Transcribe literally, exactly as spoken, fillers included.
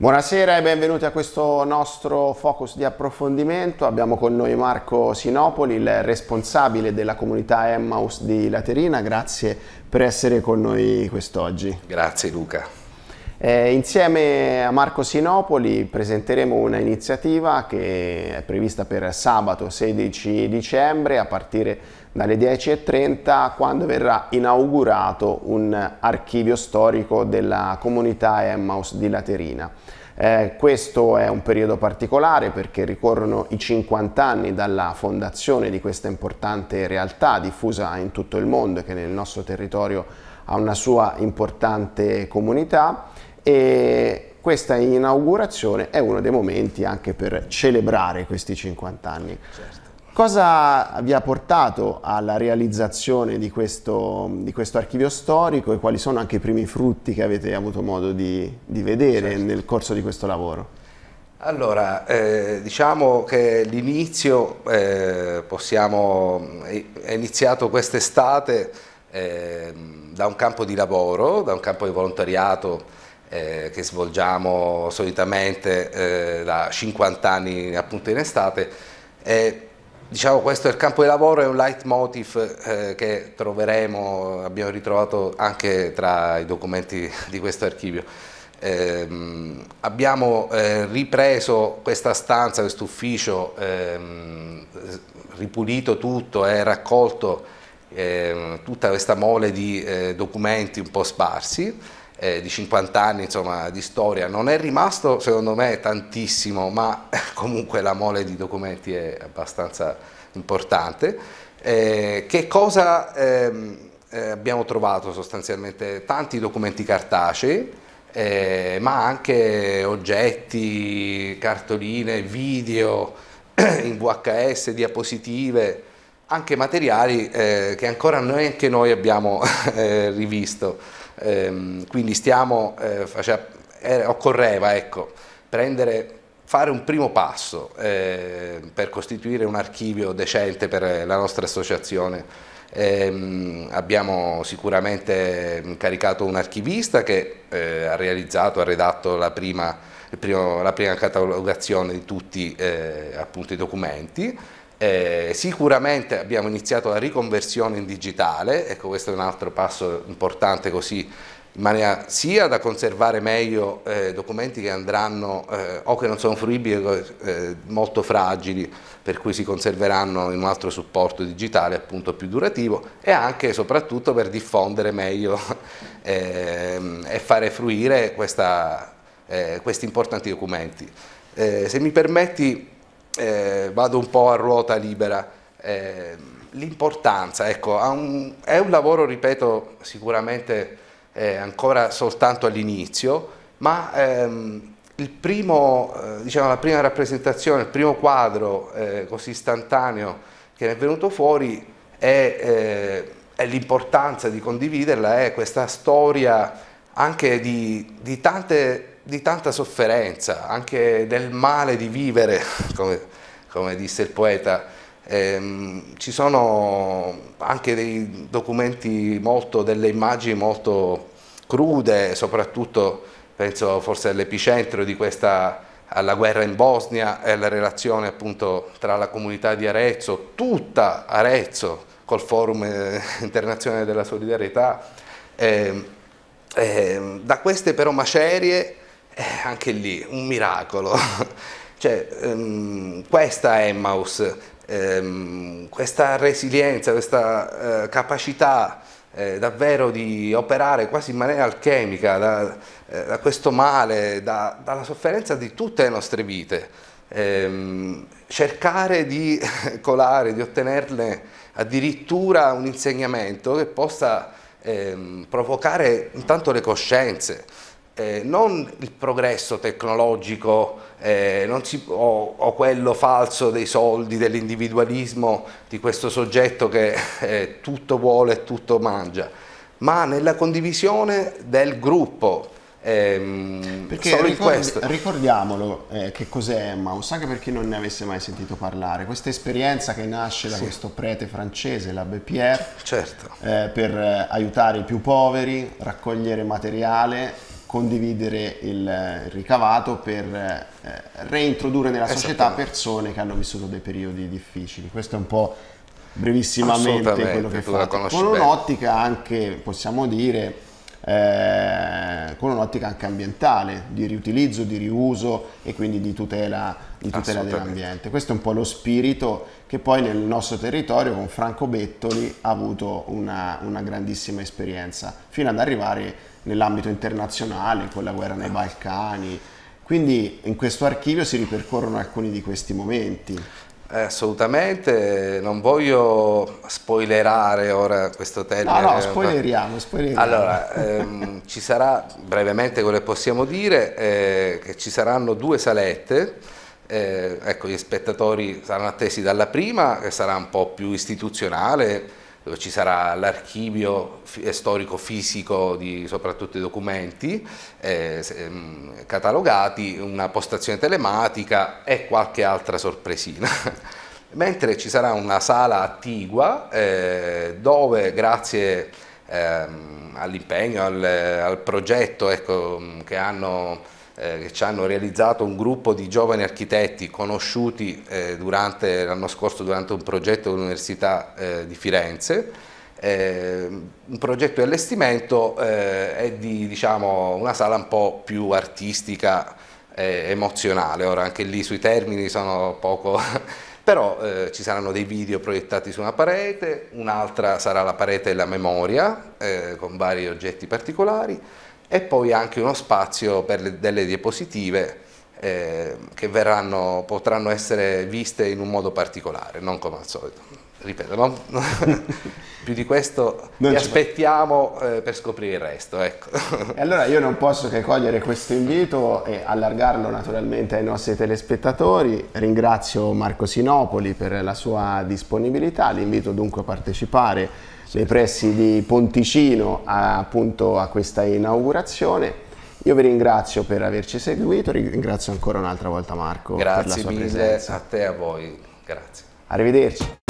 Buonasera e benvenuti a questo nostro focus di approfondimento. Abbiamo con noi Marco Sinopoli, il responsabile della comunità Emmaus di Laterina. Grazie per essere con noi quest'oggi. Grazie Luca. Eh, insieme a Marco Sinopoli presenteremo una iniziativa che è prevista per sabato sedici dicembre a partire dalle dieci e trenta, quando verrà inaugurato un archivio storico della comunità Emmaus di Laterina. Eh, questo è un periodo particolare perché ricorrono i cinquanta anni dalla fondazione di questa importante realtà diffusa in tutto il mondo e che nel nostro territorio ha una sua importante comunità, e questa inaugurazione è uno dei momenti anche per celebrare questi cinquanta anni. Certo. Cosa vi ha portato alla realizzazione di questo, di questo archivio storico e quali sono anche i primi frutti che avete avuto modo di, di vedere certo. nel corso di questo lavoro? Allora, eh, diciamo che l'inizio eh, possiamo, è iniziato quest'estate eh, da un campo di lavoro, da un campo di volontariato eh, che svolgiamo solitamente eh, da cinquanta anni appunto in estate. Eh, Diciamo, questo è il campo di lavoro, è un leitmotiv eh, che troveremo, abbiamo ritrovato anche tra i documenti di questo archivio. Eh, abbiamo eh, ripreso questa stanza, questo ufficio, eh, ripulito tutto e raccolto eh, tutta questa mole di eh, documenti un po' sparsi, Eh, di cinquanta anni insomma, di storia. Non è rimasto secondo me tantissimo, ma comunque la mole di documenti è abbastanza importante. Eh, che cosa ehm, eh, abbiamo trovato sostanzialmente? Tanti documenti cartacei, eh, ma anche oggetti, cartoline, video in V H S, diapositive, anche materiali eh, che ancora neanche noi abbiamo eh, rivisto. Eh, quindi stiamo, eh, faccia, eh, occorreva ecco, prendere, fare un primo passo eh, per costituire un archivio decente per la nostra associazione. Eh, abbiamo sicuramente incaricato un archivista che eh, ha realizzato, ha redatto la prima, il primo, la prima catalogazione di tutti eh, appunto, i documenti. Eh, sicuramente abbiamo iniziato la riconversione in digitale, ecco questo è un altro passo importante, così in maniera sia da conservare meglio eh, documenti che andranno eh, o che non sono fruibili, eh, molto fragili, per cui si conserveranno in un altro supporto digitale appunto più durativo, e anche e soprattutto per diffondere meglio eh, e fare fruire questa, eh, questi importanti documenti. Eh, se mi permetti Eh, vado un po' a ruota libera. Eh, l'importanza, ecco, un, è un lavoro, ripeto, sicuramente eh, ancora soltanto all'inizio, ma ehm, il primo, eh, diciamo, la prima rappresentazione, il primo quadro eh, così istantaneo che ne è venuto fuori è, eh, è l'importanza di condividerla, è questa storia anche di, di tante di tanta sofferenza, anche del male di vivere, come, come disse il poeta. Ehm, ci sono anche dei documenti, molto, delle immagini molto crude, soprattutto penso forse all'epicentro di questa, alla guerra in Bosnia e alla relazione appunto tra la comunità di Arezzo, tutta Arezzo, col Forum Internazionale della Solidarietà. Ehm, ehm, da queste però macerie, Eh, anche lì un miracolo, cioè, ehm, questa Emmaus, ehm, questa resilienza, questa eh, capacità eh, davvero di operare quasi in maniera alchemica da, eh, da questo male, da, dalla sofferenza di tutte le nostre vite, ehm, cercare di colare, di ottenerle addirittura un insegnamento che possa ehm, provocare intanto le coscienze. Eh, non il progresso tecnologico eh, non si, o, o quello falso dei soldi, dell'individualismo di questo soggetto che eh, tutto vuole e tutto mangia, ma nella condivisione del gruppo. Ehm, perché solo ricordi, in questo. ricordiamolo eh, che cos'è Emmaus, anche per chi non ne avesse mai sentito parlare, questa esperienza che nasce da sì. questo prete francese, l'Abbé Pierre, certo. eh, per eh, aiutare i più poveri, raccogliere materiale, condividere il ricavato per eh, reintrodurre nella società persone che hanno vissuto dei periodi difficili. Questo è un po' brevissimamente quello che fate, con un'ottica anche, possiamo dire, eh, con un'ottica anche ambientale, di riutilizzo, di riuso e quindi di tutela, di tutela dell'ambiente. Questo è un po' lo spirito che poi nel nostro territorio con Franco Bettoli ha avuto una, una grandissima esperienza, fino ad arrivare nell'ambito internazionale, con la guerra nei Balcani. Quindi in questo archivio si ripercorrono alcuni di questi momenti. Eh, assolutamente, non voglio spoilerare ora questo termine. No, no, spoileriamo, spoileriamo. Allora, ehm, ci sarà, brevemente quello che possiamo dire, eh, che ci saranno due salette, eh, ecco, gli spettatori saranno attesi dalla prima, che sarà un po' più istituzionale, dove ci sarà l'archivio storico-fisico di soprattutto i documenti eh, catalogati, una postazione telematica e qualche altra sorpresina. Mentre ci sarà una sala attigua eh, dove grazie ehm, all'impegno, al, al progetto ecco, che hanno Eh, che ci hanno realizzato un gruppo di giovani architetti conosciuti eh, durante l'anno scorso durante un progetto dell'Università eh, di Firenze, eh, un progetto di allestimento eh, è di diciamo, una sala un po' più artistica e emozionale. Ora anche lì sui termini sono poco però eh, ci saranno dei video proiettati su una parete, un'altra sarà la parete della memoria eh, con vari oggetti particolari, e poi anche uno spazio per le, delle diapositive eh, che verranno, potranno essere viste in un modo particolare, non come al solito. Ripeto, non, più di questo non vi aspettiamo eh, per scoprire il resto. Ecco. E allora io non posso che cogliere questo invito e allargarlo naturalmente ai nostri telespettatori. Ringrazio Marco Sinopoli per la sua disponibilità, l'invito dunque a partecipare nei pressi di Ponticino a, appunto a questa inaugurazione. Io vi ringrazio per averci seguito, ringrazio ancora un'altra volta Marco Grazie per la sua mille presenza. a te e a voi, grazie. Arrivederci.